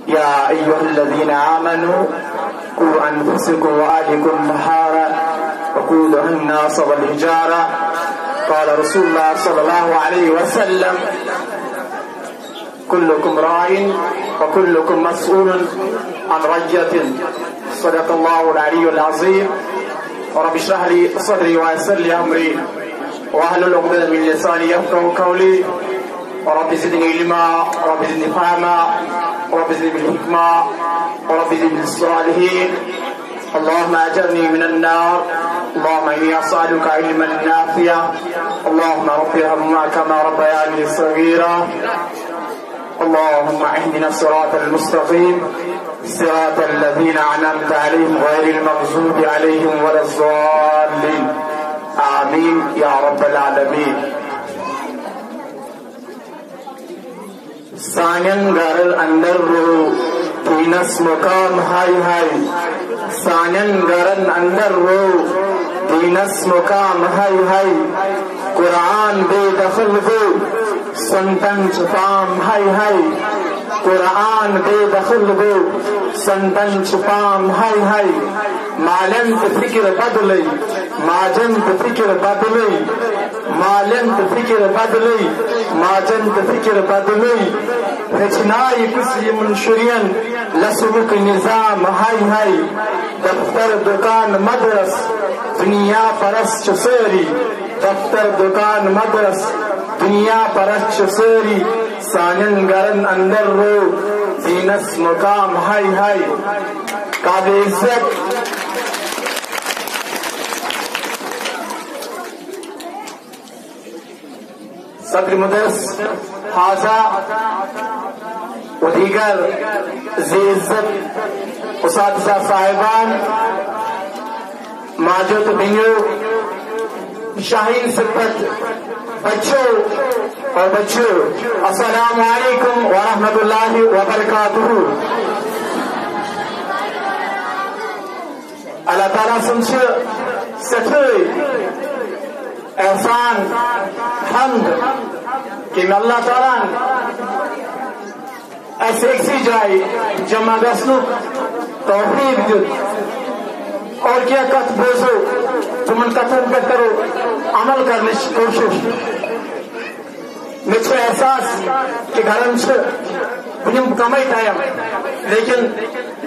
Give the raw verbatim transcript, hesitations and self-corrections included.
يا أيها الذين آمنوا قوا أنفسكم وأهلكم نارا وقودها الناس والحجارة قال رسول الله صلى الله عليه وسلم كلكم راع وكلكم مسؤول عن رعيته صدق الله العلي العظيم ورب اشرح لي صدري ويسر لي أمري واحلل عقدة من لساني يفقهوا قولي ورب زدني علما ورب زدني فهما ورب زدني بالحكمة ورب زدني بالصالحين اللهم أجرني من النار اللهم إني أسألك علما نافعا اللهم رب ارحمهما كما ربياني صغيرا اللهم اهدنا الصراط المستقيم صراط الذين أنعمت عليهم غير المغضوب عليهم ولا الضالين آمين يا رب العالمين. سانن غرل اندر رو تینس مقام ہائی ہائی سانن غرل اندر رو تینس مقام ہائی ہائی قرآن بے دخل ہو سنتن چھپام ہائی ہائی قرآن بے دخل ہو سنتن چھپام ہائی ہائی مالنت فکر بدلی ماجنت فکر بدلی مالنت فکر بدلی ماجنت فکر بدلی ہچنائی کسی منشرین لسلک نظام ہائی ہائی دفتر دکان مدرس دنیا پرست سری دفتر دکان مدرس دنیا پرست سری سانن گرن اندر رو دینس مقام ہائی ہائی قابل عزت صدر مدرس حاضہ و دیگر ذی عزت اساتذہ صاحبان ماجد بھائیوں شاہین صفت بچوں اور بچوں السلام علیکم ورحمۃ اللہ وبرکاتہ. اللہ تعالیٰ سمجھ سٹھے احسان حمد کہ اللہ تعالیٰ ایسے ایک سی جائے جمع گسنک توفیق دیت اور کیا کت بوزو تمن کتن پہ کرو عمل کرنے کی کوشش مجھے احساس کہ گھرم سے بنیم کمائی ٹائم لیکن